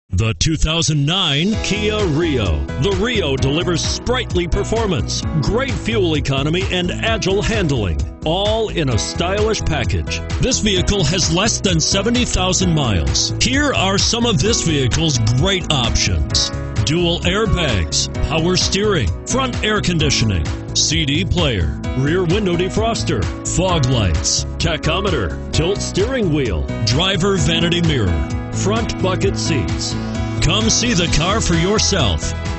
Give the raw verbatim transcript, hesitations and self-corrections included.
The two thousand nine Kia Rio. The Rio delivers sprightly performance, great fuel economy, and agile handling, all in a stylish package. This vehicle has less than seventy thousand miles. Here are some of this vehicle's great options: dual airbags, power steering, front air conditioning, C D player, rear window defroster, fog lights, tachometer, tilt steering wheel, driver vanity mirror, front bucket seats. Come see the car for yourself.